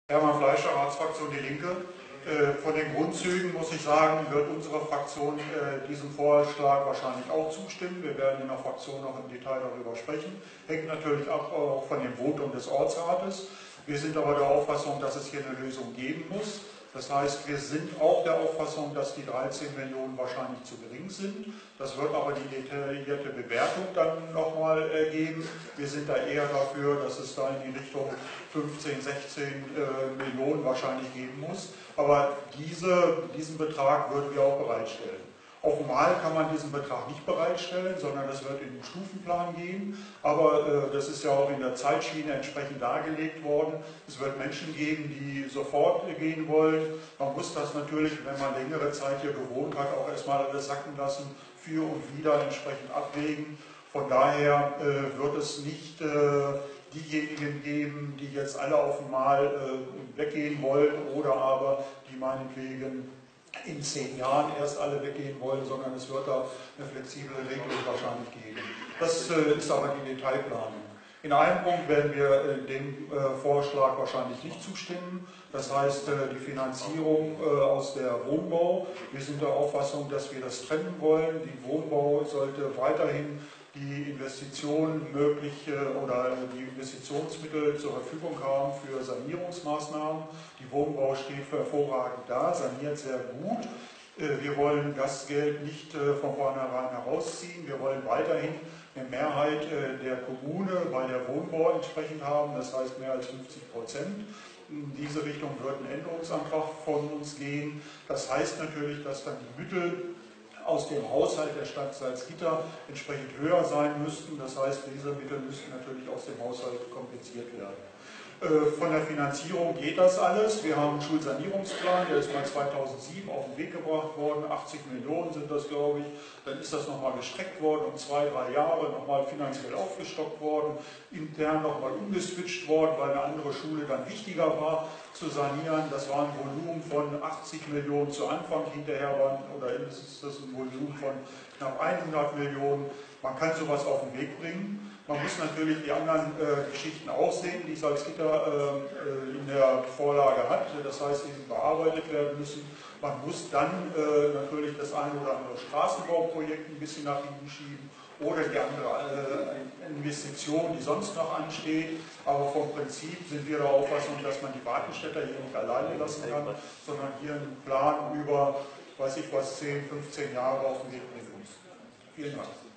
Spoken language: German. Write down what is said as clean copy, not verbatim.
Hermann Fleischer, Ratsfraktion Die Linke. Von den Grundzügen muss ich sagen, wird unsere Fraktion diesem Vorschlag wahrscheinlich auch zustimmen. Wir werden in der Fraktion noch im Detail darüber sprechen. Hängt natürlich auch von dem Votum des Ortsrates. Wir sind aber der Auffassung, dass es hier eine Lösung geben muss. Das heißt, wir sind auch der Auffassung, dass die 13 Millionen wahrscheinlich zu gering sind. Das wird aber die detaillierte Bewertung dann nochmal geben. Wir sind da eher dafür, dass es da in die Richtung 15, 16 Millionen wahrscheinlich geben muss. Aber diesen Betrag würden wir auch bereitstellen. Auf Mal kann man diesen Betrag nicht bereitstellen, sondern es wird in den Stufenplan gehen. Aber das ist ja auch in der Zeitschiene entsprechend dargelegt worden. Es wird Menschen geben, die sofort gehen wollen. Man muss das natürlich, wenn man längere Zeit hier gewohnt hat, auch erstmal alles sacken lassen, für und wieder entsprechend abwägen. Von daher wird es nicht diejenigen geben, die jetzt alle auf einmal weggehen wollen oder aber die meinetwegen in 10 Jahren erst alle weggehen wollen, sondern es wird da eine flexible Regelung wahrscheinlich geben. Das ist aber die Detailplanung. In einem Punkt werden wir dem Vorschlag wahrscheinlich nicht zustimmen. Das heißt, die Finanzierung aus der Wohnbau. Wir sind der Auffassung, dass wir das trennen wollen. Die Wohnbau sollte weiterhin die Investitionen oder die Investitionsmittel zur Verfügung haben für Sanierungsmaßnahmen. Die Wohnbau steht hervorragend da, saniert sehr gut. Wir wollen das Geld nicht von vornherein herausziehen. Wir wollen weiterhin eine Mehrheit der Kommune bei der Wohnbau entsprechend haben, das heißt mehr als 50%. In diese Richtung wird ein Änderungsantrag von uns gehen. Das heißt natürlich, dass dann die Mittel aus dem Haushalt der Stadt Salzgitter entsprechend höher sein müssten. Das heißt, diese Mittel müssten natürlich aus dem Haushalt kompensiert werden. Von der Finanzierung geht das alles. Wir haben einen Schulsanierungsplan, der ist mal 2007 auf den Weg gebracht worden. 80 Millionen sind das, glaube ich. Dann ist das nochmal gestreckt worden um 2, 3 Jahre, nochmal finanziell aufgestockt worden, intern nochmal umgeswitcht worden, weil eine andere Schule dann wichtiger war zu sanieren. Das war ein Volumen von 80 Millionen zu Anfang, hinterher ist das ein Volumen von knapp 100 Millionen. Man kann sowas auf den Weg bringen. Man muss natürlich die anderen Geschichten auch sehen, die Salzgitter in der Vorlage hat. Das heißt, die bearbeitet werden müssen. Man muss dann natürlich das eine oder andere Straßenbauprojekt ein bisschen nach hinten schieben oder die andere Investition, die sonst noch ansteht. Aber vom Prinzip sind wir der Auffassung, dass man die Wartenstädter hier nicht alleine lassen kann, sondern hier einen Plan über, weiß ich was, 10, 15 Jahre auf den Weg bringen muss. Vielen Dank.